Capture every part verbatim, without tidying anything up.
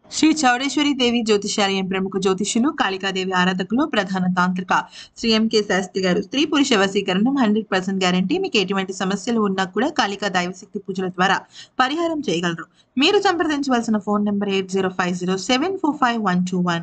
శ్రీ చౌడేశ్వరి దేవి జ్యోతిషాలయం ప్రముఖ జ్యోతిష్యులు, కాళికాదేవి ఆరాధకులు, ప్రధాన తాంత్రిక శ్రీ ఎంకే శాస్త్రి గారు. స్త్రీ పురుష వశీకరణం హండ్రెడ్ పర్సెంట్ గ్యారంటీ. మీకు ఎటువంటి సమస్యలు ఉన్నా కూడా కాళికా దైవశక్తి పూజల ద్వారా పరిహారం చేయగలరు. మీరు సంప్రదించవలసిన phone number eight zero five zero seven four five one two one.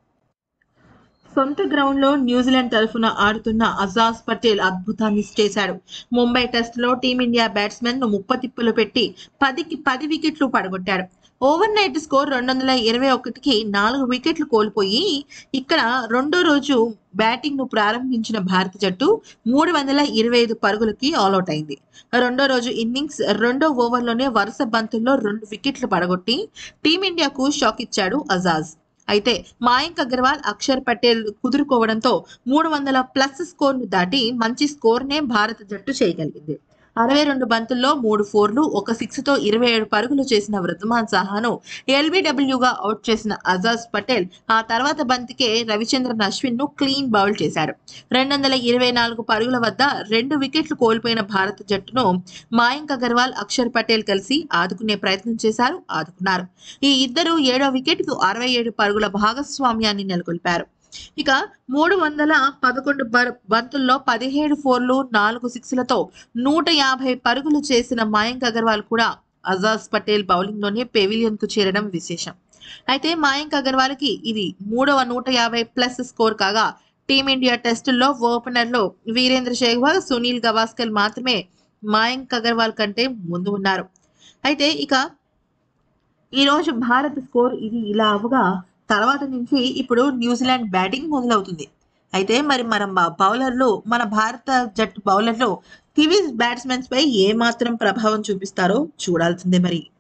సొంత గ్రౌండ్ లో న్యూజిలాండ్ తరఫున ఆడుతున్న అజాజ్ పటేల్ అద్భుతాన్ని చేశాడు. ముంబై టెస్ట్ లో టీమిండియా బ్యాట్స్మెన్ ను ముప్పతిప్పులు పెట్టి పదికి పది వికెట్లు పడగొట్టాడు. ఓవర్ నైట్ స్కోర్ రెండు వందల ఇరవై ఒకటికి నాలుగు వికెట్లు కోల్పోయి ఇక్కడ రెండో రోజు బ్యాటింగ్ ను ప్రారంభించిన భారత జట్టు మూడు వందల ఇరవై ఐదు పరుగులకి ఆల్అౌట్ అయింది. రెండో రోజు ఇన్నింగ్స్ రెండో ఓవర్లోనే వరుస బంతుల్లో రెండు వికెట్లు పడగొట్టి టీమిండియాకు షాక్ ఇచ్చాడు అజాజ్. అయితే మాయాంక్ అగర్వాల్, అక్షర్ పటేల్ కుదురుకోవడంతో మూడు వందల ప్లస్ స్కోర్ ను దాటి మంచి స్కోర్ నే భారత జట్టు చేయగలిగింది. అరవై రెండు బంతుల్లో మూడు ఫోర్లు, ఒక సిక్స్ తో ఇరవై ఏడు పరుగులు చేసిన వృద్ధమాన్ సాహాను ఎల్బీడబ్ల్యూగా అవుట్ చేసిన అజాజ్ పటేల్ ఆ తర్వాత బంతికే రవిచంద్రన్ అశ్విన్ ను క్లీన్ బౌల్ చేశాడు. రెండు వందల ఇరవై నాలుగు పరుగుల వద్ద రెండు వికెట్లు కోల్పోయిన భారత జట్టును మాయాంక్ అగర్వాల్, అక్షర్ పటేల్ కలిసి ఆదుకునే ప్రయత్నం చేశారు, ఆదుకున్నారు. ఈ ఇద్దరు ఏడో వికెట్ కు అరవై ఏడు పరుగుల భాగస్వామ్యాన్ని నెలకొల్పారు. ఇక మూడు వందల పదకొండు బంతుల్లో పదిహేడు ఫోర్లు, నాలుగు సిక్స్లతో నూట యాభై పరుగులు చేసిన మాయాంక్ అగర్వాల్ కూడా అజాజ్ పటేల్ బౌలింగ్ లోనే పెవిలియన్ కు చేరడం విశేషం. అయితే మాయాంక్ అగర్వాల్ కి ఇది మూడవ నూట యాభై ప్లస్ స్కోర్ కాగా టీమిండియా టెస్టుల్లో ఓపెనర్లో వీరేంద్ర సెహ్వాగ్, సునీల్ గవాస్కర్ మాత్రమే మాయాంక్ అగర్వాల్ కంటే ముందు ఉన్నారు. అయితే ఇక ఈరోజు భారత స్కోర్ ఇది ఇలా అవగా తర్వాత నుంచి ఇప్పుడు న్యూజిలాండ్ బ్యాటింగ్ మొదలవుతుంది. అయితే మరి మన బౌలర్లు మన భారత జట్టు బౌలర్లు కివీస్ బ్యాట్స్మెన్స్ పై ఏ మాత్రం ప్రభావం చూపిస్తారో చూడాల్సిందే మరి.